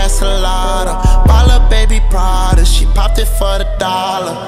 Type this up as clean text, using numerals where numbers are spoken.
Castellana. Ball up baby Prada, she popped it for the dollar.